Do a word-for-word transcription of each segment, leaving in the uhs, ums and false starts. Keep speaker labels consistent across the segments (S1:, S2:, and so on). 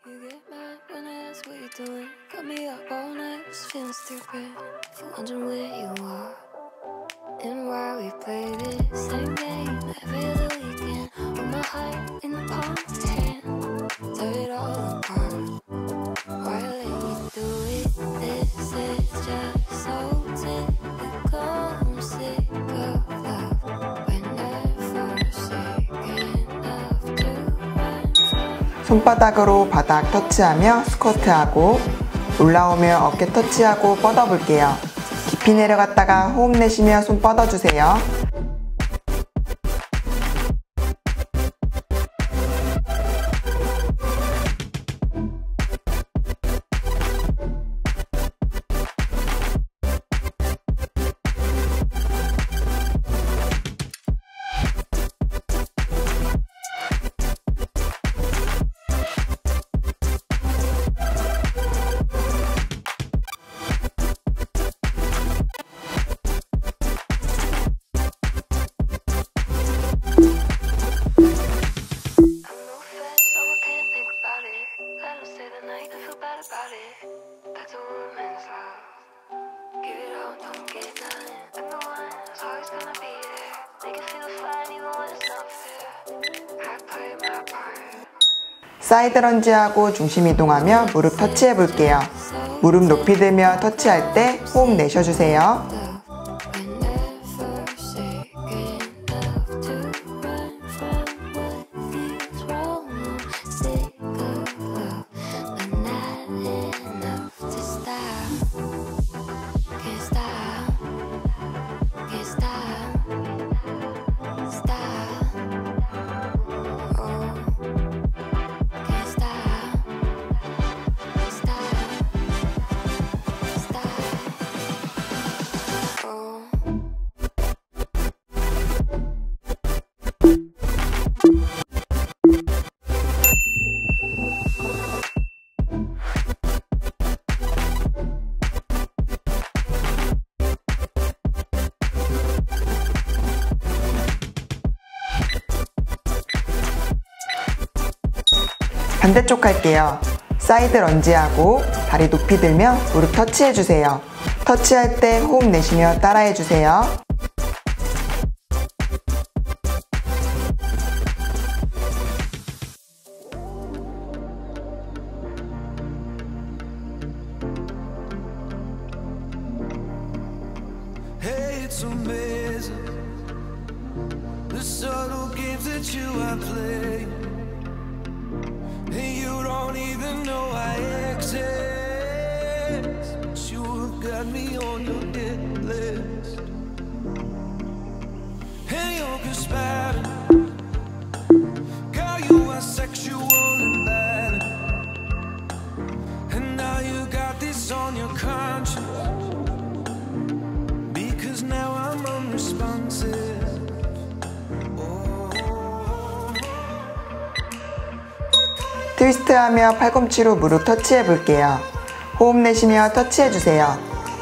S1: You get mad when I ask what you're doing. Got me up all night, just feeling stupid. For wondering where you are and why we play this same game every other weekend. With my heart in the palm of your hand, tear it all apart. Why let you do it? This is just so typical. I'm sick of love. We're never sick enough to run from.
S2: 손바닥으로 바닥 터치하며 스쿼트하고 올라오며 어깨 터치하고 뻗어볼게요. 깊이 내려갔다가 호흡 내쉬며 손 뻗어주세요. 사이드 런지하고 중심 이동하며 무릎 터치해 볼게요. 무릎 높이 들며 터치할 때 호흡 내쉬어주세요. 반대쪽 할게요. 사이드 런지하고 다리 높이 들며 무릎 터치해주세요. 터치할 때 호흡 내쉬며 따라해주세요.
S3: Hey, it's amazing the subtle games that you are playing. And you don't even know I exist, but you have got me on your hit list. And you're conspiring, girl, you are sexual and bad. And now you got this on your conscience, because now I'm unresponsive.
S2: 트위스트하며 팔꿈치로 무릎 터치해 볼게요. 호흡 내쉬며 터치해 주세요.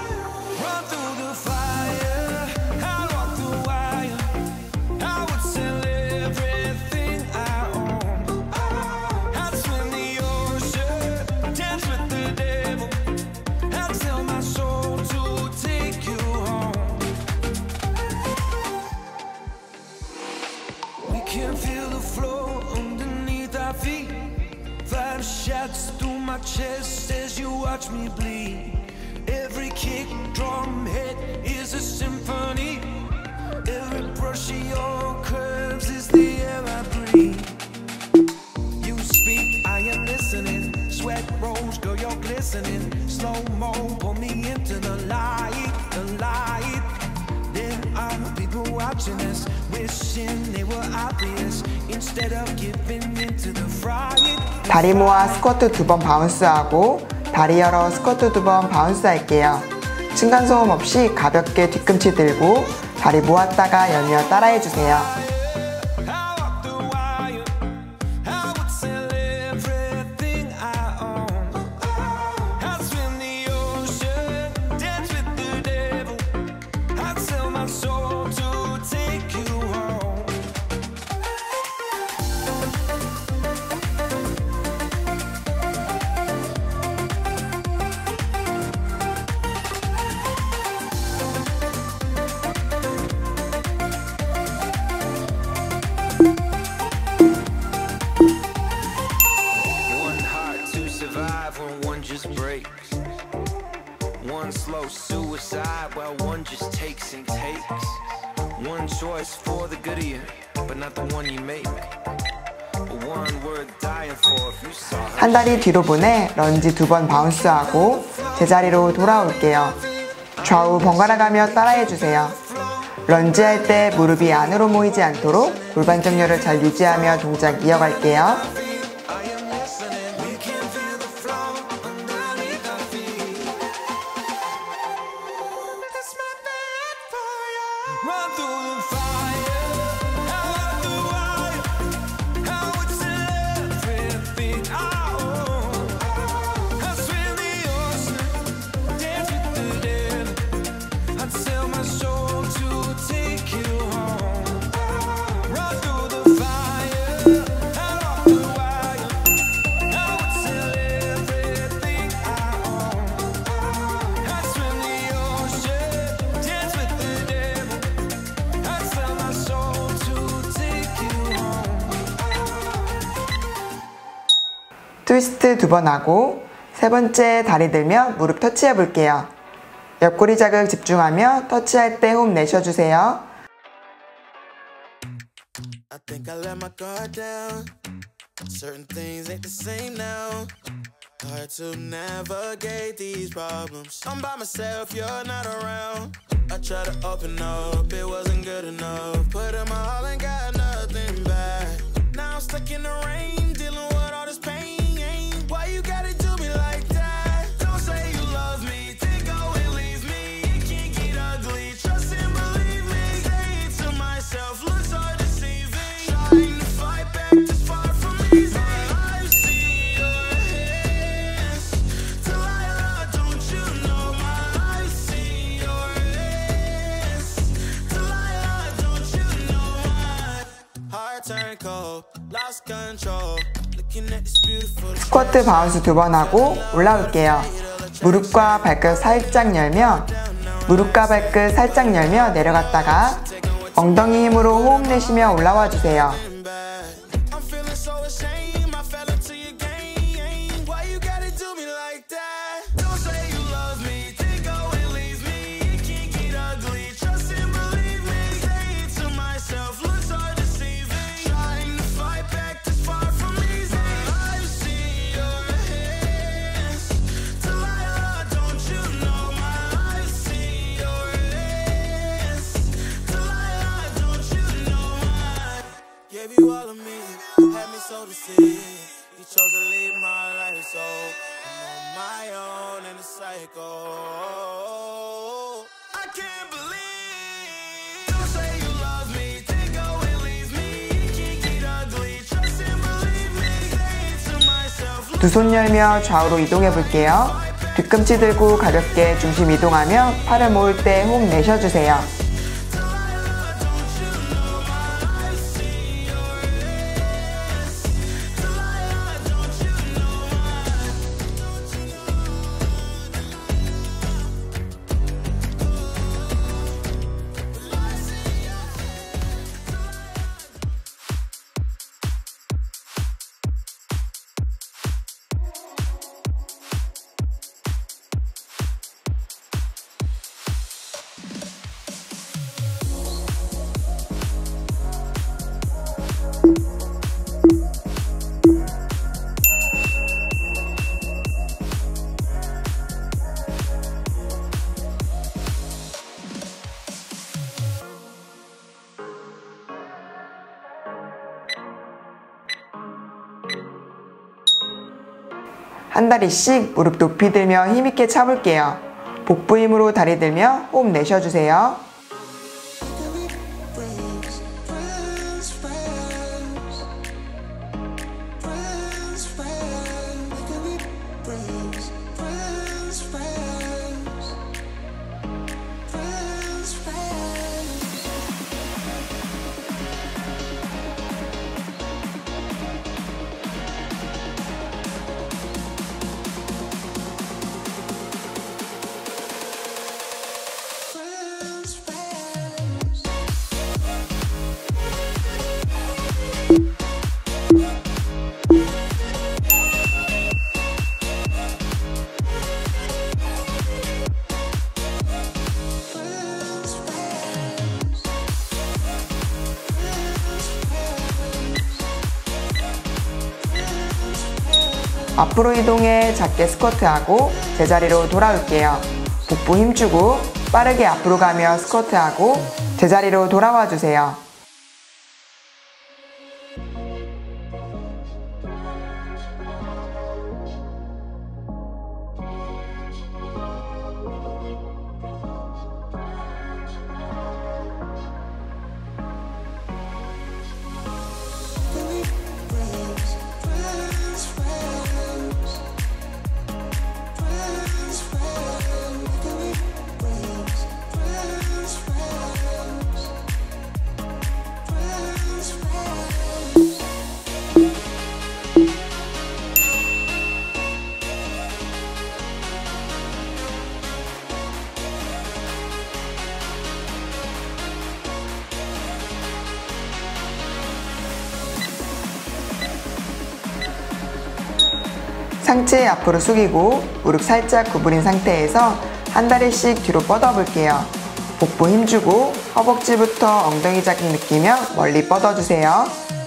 S3: Shots through my chest as you watch me bleed. Every kick, drum, hit is a symphony. Every brush of your curves is the air I breathe. You speak, I am listening. Sweat rolls, girl, you're glistening. Slow-mo, pull me into the light, the light. There are people watching us, wishing they were obvious. Instead of giving into the fright.
S2: 다리 모아 스쿼트 두 번 바운스하고 다리 열어 스쿼트 두 번 바운스 할게요. 층간소음 없이 가볍게 뒤꿈치 들고 다리 모았다가 열며 따라해주세요.
S3: alive when one just breaks. One slow suicide while one just takes and takes. One choice for the good of you, but not the one you make. One worth dying for if you saw her.
S2: 한 다리 뒤로 보내 런지 두 번 바운스하고 제자리로 돌아올게요. 좌우 번갈아 가며 따라해주세요. 런지할 때 무릎이 안으로 모이지 않도록 골반 정렬을 잘 유지하며 동작 이어갈게요. 트위스트 두 번 하고 세 번째 다리 들며 무릎 터치해 볼게요. 옆구리 자극 집중하며 터치할 때 호흡 내쉬어주세요.
S4: I think I let my guard down. Certain things ain't the same now. Hard to navigate these problems. I'm by myself, you're not around. I try to open up, it wasn't good enough. Put in my all and got nothing back. Now I'm stuck in the rain, dealing with all this pain. Why you gotta do me like that? Don't say you love me, then go and leave me. It can't get ugly, trust and believe me. Say it to myself, looks so deceiving. Trying to fight back, this far from easy. I've seen your hands. Delilah, don't you know my I've seen your hands. Delilah, don't you know my heart turned cold, lost control.
S2: 스쿼트 바운스 두 번 하고 올라올게요. 무릎과 발끝 살짝 열며 무릎과 발끝 살짝 열며 내려갔다가 엉덩이 힘으로 호흡 내쉬며 올라와 주세요.
S4: You all of me, had me so deceived. You chose to leave my life, so I'm on my own in a cycle. I can't believe. Don't say you love me, then go and leave me. It can't get ugly, trust and believe me. Say it to myself.
S2: 두 손 열며 좌우로 이동해 볼게요. 뒤꿈치 들고 가볍게 중심 이동하며 팔을 모을 때 호흡 내쉬어주세요. 한 다리씩 무릎 높이 들며 힘있게 차볼게요. 복부 힘으로 다리 들며 호흡 내쉬어주세요. 앞으로 이동해 작게 스쿼트하고 제자리로 돌아올게요. 복부 힘주고 빠르게 앞으로 가며 스쿼트하고 제자리로 돌아와 주세요. 상체 앞으로 숙이고 무릎 살짝 구부린 상태에서 한 다리씩 뒤로 뻗어 볼게요. 복부 힘주고 허벅지부터 엉덩이 자극 느끼며 멀리 뻗어주세요.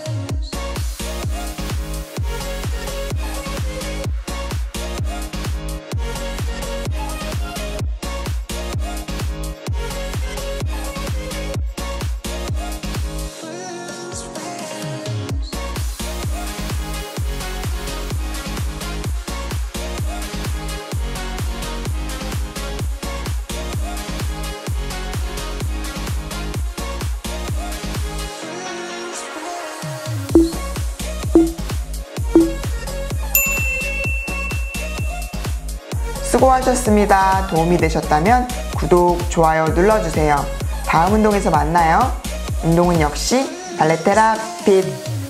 S2: 수고하셨습니다. 도움이 되셨다면 구독, 좋아요 눌러주세요. 다음 운동에서 만나요. 운동은 역시 발레테라핏.